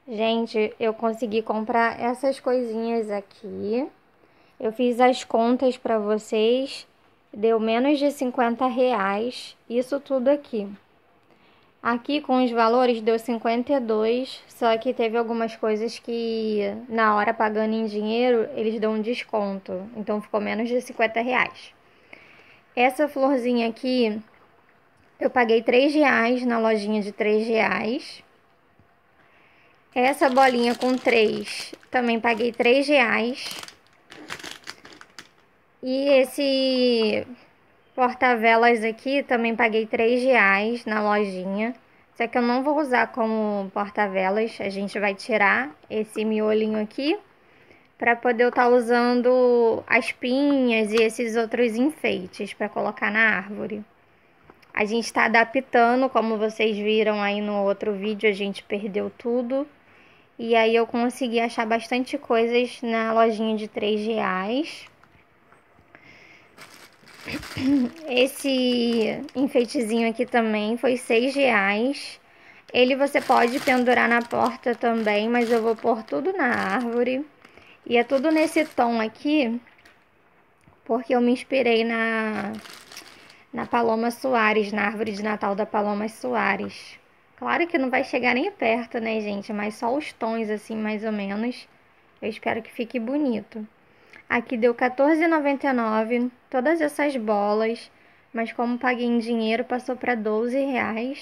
Gente, eu consegui comprar essas coisinhas aqui. Eu fiz as contas para vocês. Deu menos de R$ 50. Isso tudo aqui. Aqui com os valores deu 52, só que teve algumas coisas que na hora pagando em dinheiro eles dão um desconto, então ficou menos de R$ 50. Essa florzinha aqui eu paguei R$ 3 na lojinha de R$ 3. Essa bolinha com 3 também paguei R$ 3. E esse porta-velas aqui também paguei R$ 3 na lojinha. Só que eu não vou usar como porta-velas. A gente vai tirar esse miolinho aqui para poder eu estar usando as pinhas e esses outros enfeites para colocar na árvore. A gente está adaptando, como vocês viram aí no outro vídeo, a gente perdeu tudo. E aí eu consegui achar bastante coisas na lojinha de R$ 3. Esse enfeitezinho aqui também foi R$ 6. Ele você pode pendurar na porta também, mas eu vou pôr tudo na árvore. E é tudo nesse tom aqui, porque eu me inspirei na Paloma Soares, na árvore de Natal da Paloma Soares. Claro que não vai chegar nem perto, né, gente? Mas só os tons, assim, mais ou menos. Eu espero que fique bonito. Aqui deu R$14,99, todas essas bolas. Mas como paguei em dinheiro, passou para R$ 12.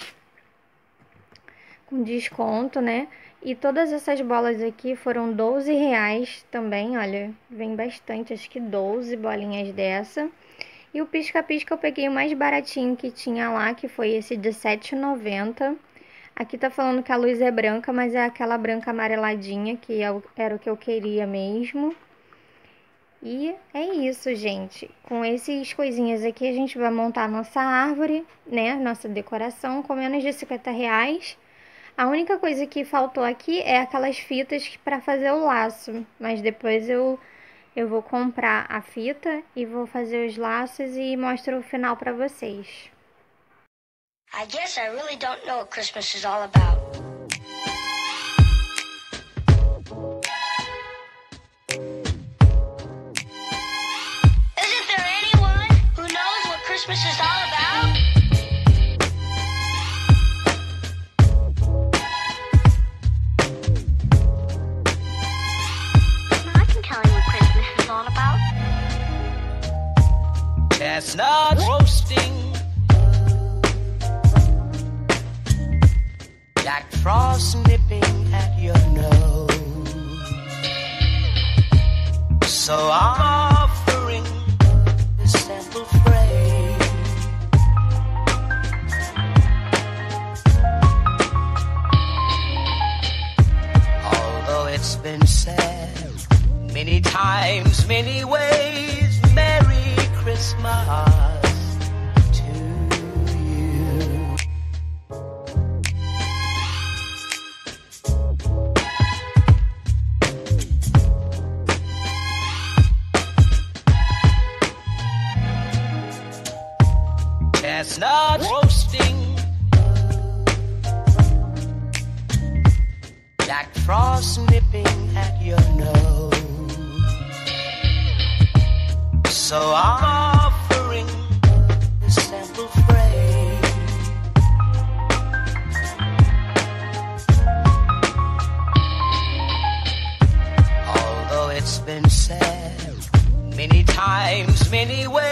Com desconto, né? E todas essas bolas aqui foram R$ 12 também, olha. Vem bastante, acho que 12 bolinhas dessa. E o pisca-pisca eu peguei o mais baratinho que tinha lá, que foi esse de R$7,90. Aqui tá falando que a luz é branca, mas é aquela branca amareladinha, que era o que eu queria mesmo. E é isso, gente. Com essas coisinhas aqui, a gente vai montar a nossa árvore, né? Nossa decoração, com menos de R$ 50. A única coisa que faltou aqui é aquelas fitas para fazer o laço. Mas depois eu vou comprar a fita e vou fazer os laços e mostro o final para vocês. I guess I really don't know what Christmas is all about. Isn't there anyone who knows what Christmas is all about? I can tell you what Christmas is all about. Chestnuts roasting, Jack Frost nipping at your nose. So I'm offering this simple phrase. Although it's been said many times, many ways, Merry Christmas. Chestnuts roasting, Jack Frost nipping at your nose. So I'm offering this simple phrase. Although it's been said many times, many ways,